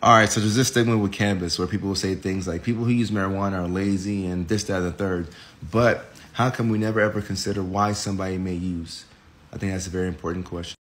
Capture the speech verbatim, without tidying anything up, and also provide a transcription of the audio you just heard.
All right, so there's this stigma with cannabis where people will say things like people who use marijuana are lazy and this, that, and the third. But how come we never ever consider why somebody may use? I think that's a very important question.